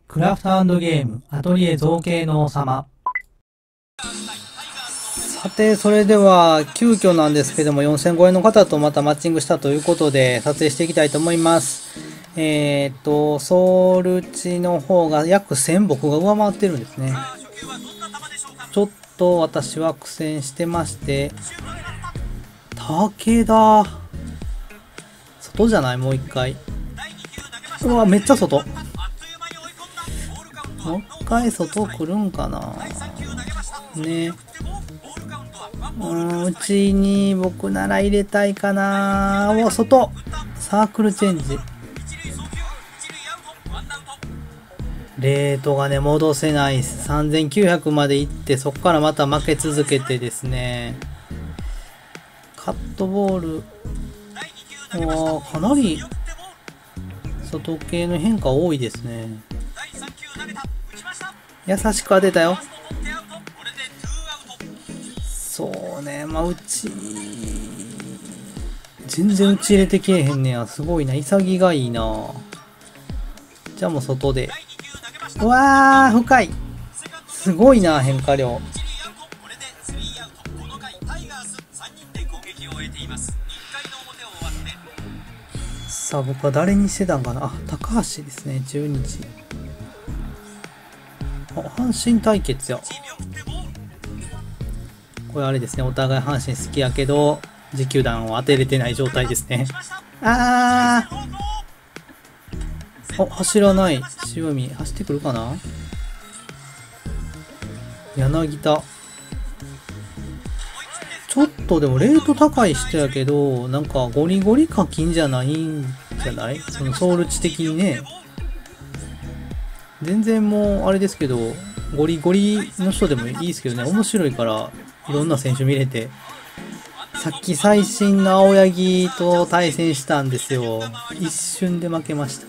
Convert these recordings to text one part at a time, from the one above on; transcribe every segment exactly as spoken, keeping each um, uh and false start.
クラフト&ゲームアトリエ造形の王様。 さて、それでは急遽なんですけども、よんせん超えの方とまたマッチングしたということで撮影していきたいと思います。えーっとソウル値の方が約せん僕が上回ってるんですね。ちょっと私は苦戦してまして、武田外じゃない？もう一回。うわ、めっちゃ外。もう一回外来るんかなね。うーん、うちに僕なら入れたいかな。お、外サークルチェンジ。レートがね、戻せない。さんぜんきゅうひゃくまで行って、そこからまた負け続けてですね。カットボール。おー、かなり外系の変化多いですね。優しく当てたよ。そうね、まあうち全然打ち入れてけえへんねや。すごいな、潔がいいな。じゃあもう外で。うわー、深い。すごいな、変化量。さあ僕は誰にしてたんかな。あ、高橋ですね。じゅうにじ。あ、阪神対決や。これあれですね、お互い阪神好きやけど持久弾を当てれてない状態ですね。あー、あ、走らない。塩見走ってくるかな。柳田ちょっとでもレート高い人やけど、なんかゴリゴリ課金じゃないんじゃない？そのソウル値的にね。全然もうあれですけど、ゴリゴリの人でもいいですけどね、面白いからいろんな選手見れて。さっき最新の青柳と対戦したんですよ。一瞬で負けました。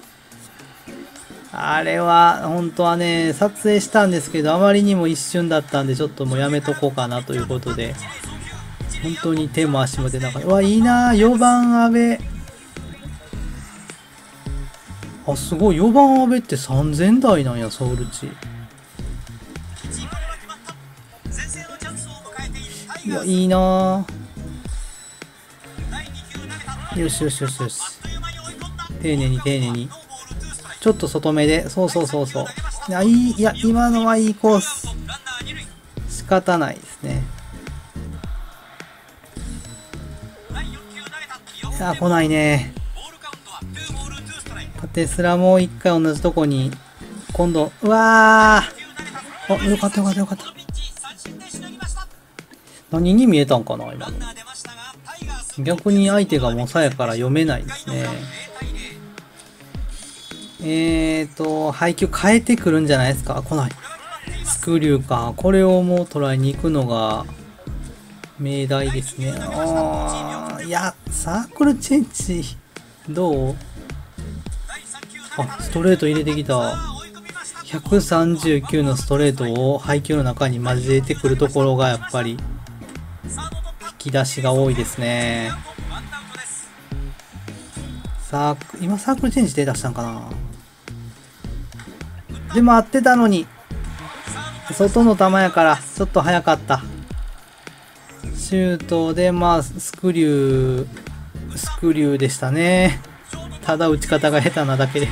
あれは本当はね、撮影したんですけど、あまりにも一瞬だったんでちょっともうやめとこうかなということで、本当に手も足も出なかった。うわ、いいなー、よばん阿部。あ、すごい、よばん阿部ってさんぜん台なんや、ソウル値。いや、いいなー。よしよしよしよし。丁寧に丁寧に。ちょっと外目で、そうそうそうそう。いや、いい、いや、今のはいいコース。仕方ないですね。いや、来ないね。縦スラもう一回同じとこに、今度、うわー。あ、よかったよかったよかった。何に見えたんかな、今の。逆に相手がもさやから読めないですね。えーと、配球変えてくるんじゃないですか。来ない。スクリューか。これをもう捉えに行くのが、命題ですね。あー、いや、サークルチェンジ、どう？あ、ストレート入れてきた。ひゃくさんじゅうきゅうのストレートを配球の中に交えてくるところがやっぱり、引き出しが多いですね。さあ、今サークルチェンジで出したんかな。でも合ってたのに、外の球やからちょっと早かった。シュートで、まあスクリュースクリューでしたね。ただ打ち方が下手なだけで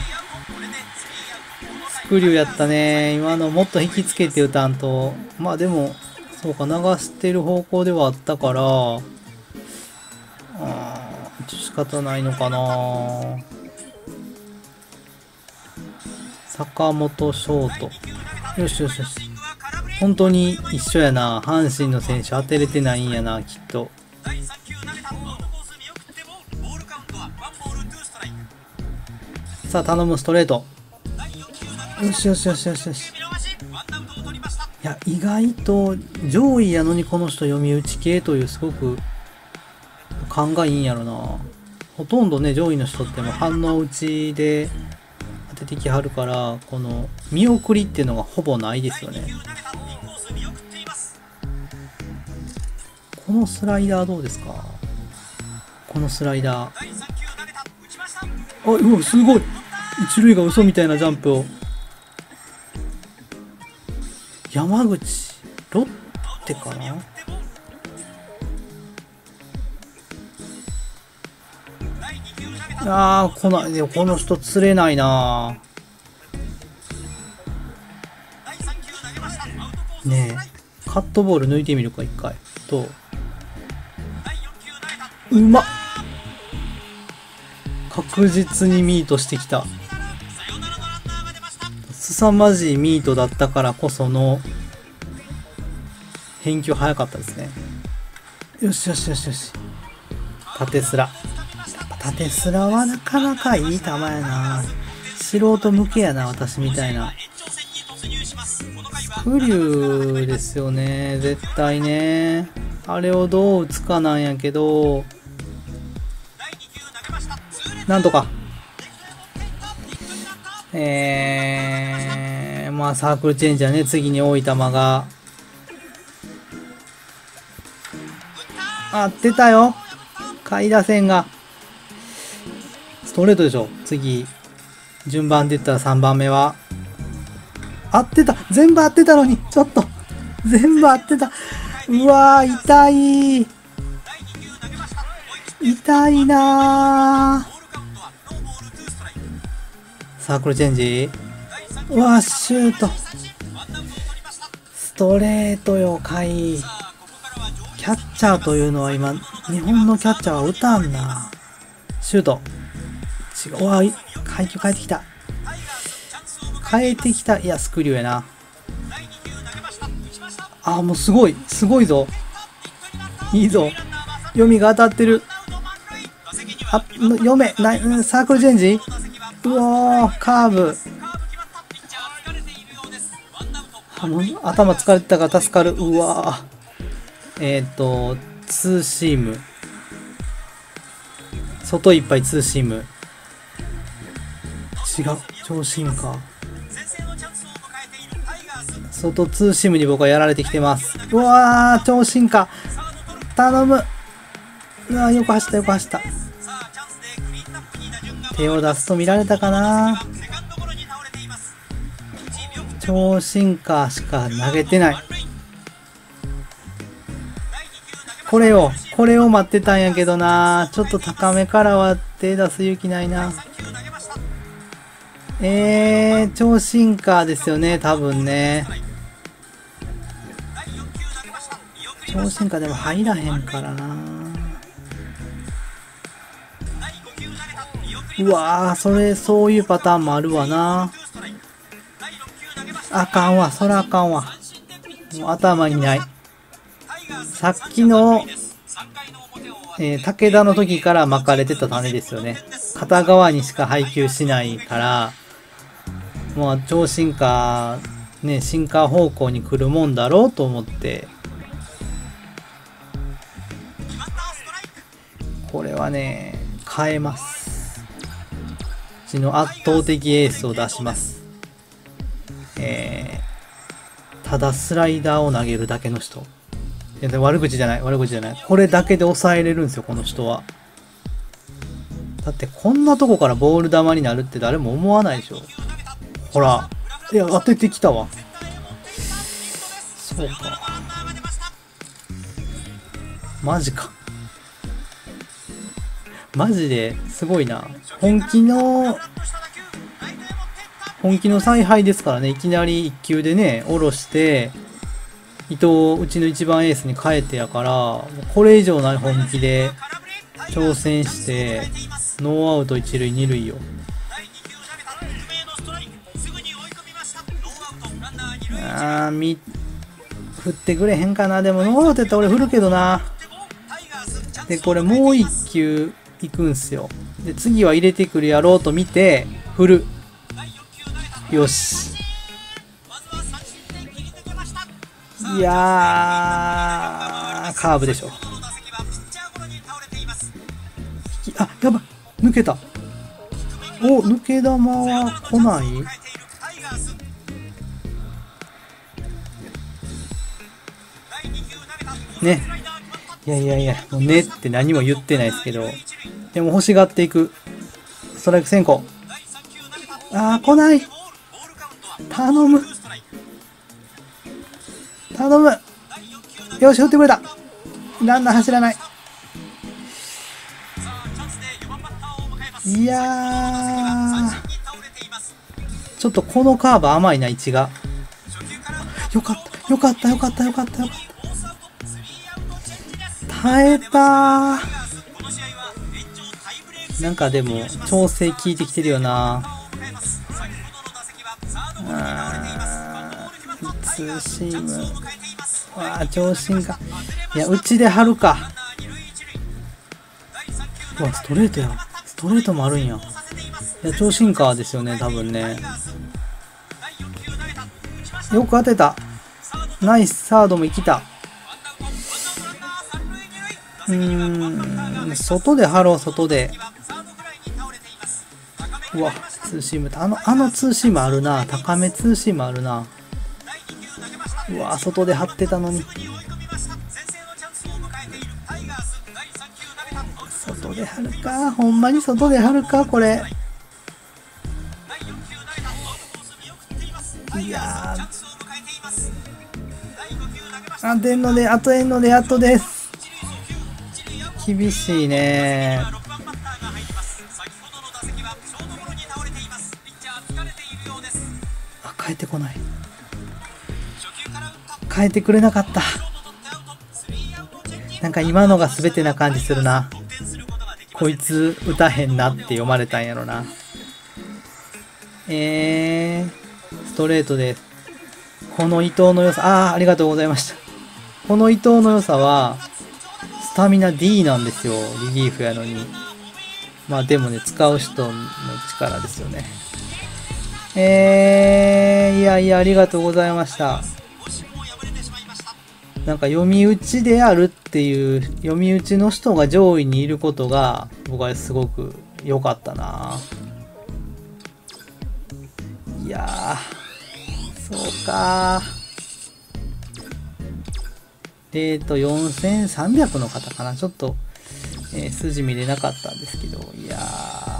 スクリューやったね。今のもっと引きつけて打たんと。まあでもそうか、流してる方向ではあったから、あー、仕方ないのかな。坂本翔斗、よしよしよし。本当に一緒やな。阪神の選手当てれてないんやな、きっと。さあ頼む、ストレート。よしよしよしよしよし。いや、意外と上位やのにこの人読み打ち系というすごく勘がいいんやろな。ほとんどね、上位の人っても反応打ちで当ててきはるから、この見送りっていうのがほぼないですよね。このスライダーどうですか？このスライダー。あ、うわ、すごい！一塁が嘘みたいなジャンプを。 山口、ロッテかな。ああ、この、でもこの人釣れないな。ねえ、カットボール抜いてみるか、一回。と。うまっ。確実にミートしてきた。凄まじいミートだったからこその、返球早かったですね。よしよしよしよし。縦スラ。縦スラはなかなかいい球やな。素人向けやな、私みたいな。スクリューですよね、絶対ね。あれをどう打つかなんやけど、なんとか。えー、まあサークルチェンジャーね、次に多い球が。あ、出たよ。下位打線が。ストレートでしょ。次。順番で言ったらさんばんめは。合ってた。全部合ってたのに。ちょっと。全部合ってた。うわー、痛い。痛いなー。サークルチェンジ。うわー、シュート。ストレートよ、下位。キャッチャーというのは今、日本のキャッチャーは打たんな。シュート。違う。うわ、階級変えてきた。変えてきた。いや、スクリューやな。あ、もうすごい。すごいぞ。いいぞ。読みが当たってる。あ、読め。ない、サークルチェンジ。うわー、カーブ。あ、もう頭疲れてたから助かる。うわー。えっと、ツーシーム。外いっぱいツーシーム。違う。長身か。外ツーシームに僕はやられてきてます。うわー、長身か。頼む。うわー、よく走った、よく走った。手を出すと見られたかな。長身かしか投げてない。これを、これを待ってたんやけどな。ちょっと高めからは手出す勇気ないな。えー、超進化ですよね、多分ね。超進化でも入らへんからな。うわー、それ、そういうパターンもあるわな。あかんわ、そらあかんわ。もう頭にない。さっきの、えー、武田の時から巻かれてた種ですよね。片側にしか配球しないから、もう超進化、ね、進化方向に来るもんだろうと思って、これはね、変えます。うちの圧倒的エースを出します。えー、ただスライダーを投げるだけの人。いや、悪口じゃない、悪口じゃない。これだけで抑えれるんですよ、この人は。だってこんなとこからボール球になるって誰も思わないでしょ。ほら。いや、当ててきたわ。そうか。マジか。マジですごいな。本気の、本気の采配ですからね。いきなりいっ球でね、下ろして、伊藤をうちの一番エースに変えてやから、これ以上ない本気で挑戦して、ノーアウト一塁二塁よ。あー、み、振ってくれへんかな。でもノーアウトやったら俺振るけどな。で、これもう一球いくんすよ。で、次は入れてくるやろうと見て、振る。よし。いやー、カーブでしょ。あ、やばい。抜けた。お、抜け球は来ない？ね。いやいやいや、もうねって何も言ってないですけど。でも欲しがっていく。ストライク先行。あー、来ない。頼む。 頼む。よし、振ってくれた。ランナー走らない。いやー、ちょっとこのカーブ甘いな、位置が。よかった、よかった、よかった、よかった、よかった。耐えたー。なんかでも、調整効いてきてるよな。あー、ツーシーム。わあ、長身か。いや、うちで張るか。うわ、ストレートやん。ストレートもあるんや。いや、長身カーですよね、多分ね。よく当てた。ナイス、サードも生きた。うーん、外で張ろう、外で。うわ、ツーシーム。あの、あのツーシームあるな。高めツーシームあるな。うわ、外で張ってたのに。外で張るか。ほんまに外で張るか、これ。いやー。あ、出んので、あとえんので、あとです。厳しいね。あ、変えてこない。変えてくれなかった。なんか今のが全てな感じするな。こいつ打たへんなって読まれたんやろな。えー、ストレートです。この伊藤の良さ、ああ、ありがとうございました。この伊藤の良さは、スタミナ ディー なんですよ。リリーフやのに。まあでもね、使う人の力ですよね。えー、いやいや、ありがとうございました。なんか読み打ちであるっていう、読み打ちの人が上位にいることが、僕はすごく良かったな。いやー、そうかー。えーと、よんせんさんびゃくの方かな。ちょっと、えー、筋見れなかったんですけど、いや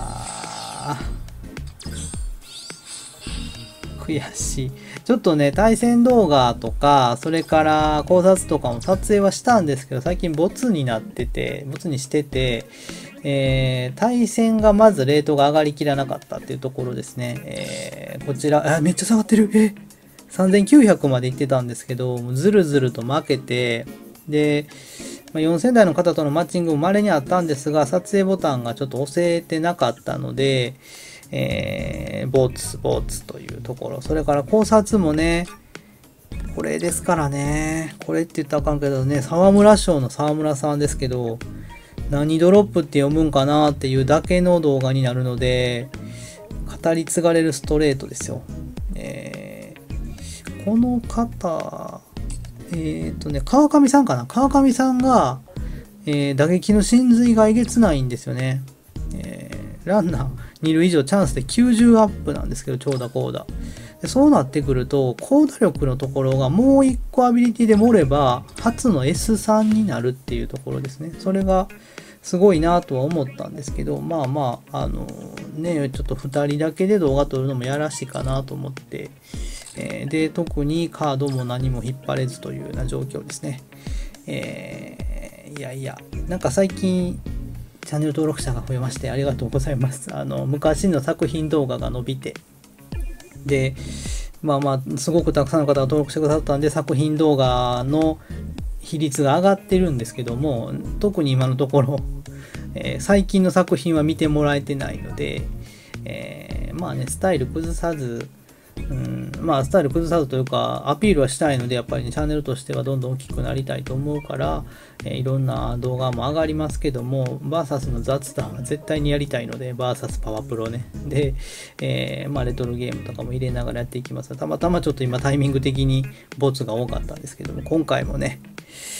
ー、悔しい。ちょっとね、対戦動画とか、それから考察とかも撮影はしたんですけど、最近ボツになってて、ボツにしてて、えー、対戦がまずレートが上がりきらなかったっていうところですね。えー、こちら、あ、めっちゃ下がってる。えさんぜんきゅうひゃくまで行ってたんですけど、ずるずると負けて、で、よんせんだいの方とのマッチングも稀にあったんですが、撮影ボタンがちょっと押せてなかったので、えー、ボツ、ボツというところ。それから考察もね、これですからね。これって言ったらあかんけどね、沢村賞の沢村さんですけど、何ドロップって読むんかなっていうだけの動画になるので、語り継がれるストレートですよ。えー、この方、えっとね、川上さんかな川上さんが、えー、打撃の真髄がえげつないんですよね。えー、ランナーに塁以上チャンスできゅうじゅうアップなんですけど、長打高打。でそうなってくると、高打力のところがもういっこアビリティで盛れば、初の エススリー になるっていうところですね。それがすごいなとは思ったんですけど、まあまあ、あのね、ちょっとふたりだけで動画撮るのもやらしいかなと思って、えー、で、特にカードも何も引っ張れずというような状況ですね。えー、いやいや、なんか最近、チャンネル登録者が増えましてありがとうございます。あの、昔の作品動画が伸びて、で、まあまあ、すごくたくさんの方が登録してくださったんで、作品動画の比率が上がってるんですけども、特に今のところ、えー、最近の作品は見てもらえてないので、えー、まあね、スタイル崩さず、うん、まあスタイル崩さずというかアピールはしたいので、やっぱりねチャンネルとしてはどんどん大きくなりたいと思うから、えー、いろんな動画も上がりますけども、バーサスの雑談は絶対にやりたいので、バーサスパワープロねで、えー、まあレトロゲームとかも入れながらやっていきます。たまたまちょっと今タイミング的にボツが多かったんですけども、今回もね、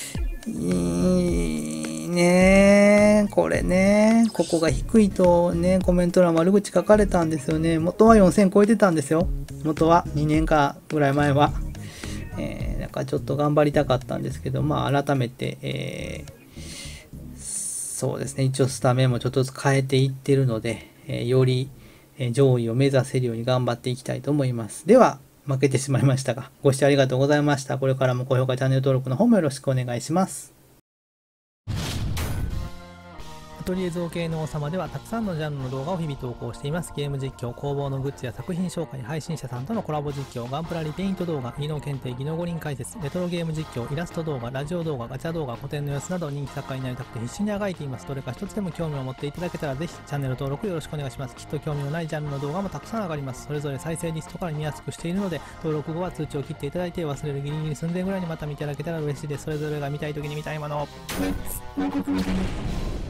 いいねこれね、ここが低いとね、コメント欄悪口書かれたんですよね。元はよんせん超えてたんですよ。元はにねんかぐらい前は。えー、なんかちょっと頑張りたかったんですけど、まあ改めて、えー、そうですね、一応スタメンもちょっとずつ変えていってるので、えー、より上位を目指せるように頑張っていきたいと思います。では、 負けてしまいましたが、ご視聴ありがとうございました。これからも高評価、チャンネル登録の方もよろしくお願いします。 アトリエ造形の王様ではたくさんのジャンルの動画を日々投稿しています。ゲーム実況、工房のグッズや作品紹介、配信者さんとのコラボ実況、ガンプラリペイント動画、技能検定、技能五輪解説、レトロゲーム実況、イラスト動画、ラジオ動画、ガチャ動画、古典の様子など人気作家になりたくて必死にあがいています。どれか一つでも興味を持っていただけたらぜひチャンネル登録よろしくお願いします。きっと興味のないジャンルの動画もたくさん上がります。それぞれ再生リストから見やすくしているので、登録後は通知を切っていただいて忘れるギリギリ寸前ぐらいにまた見ていただけたら嬉しいです。それぞれが見たい時に見たいものを。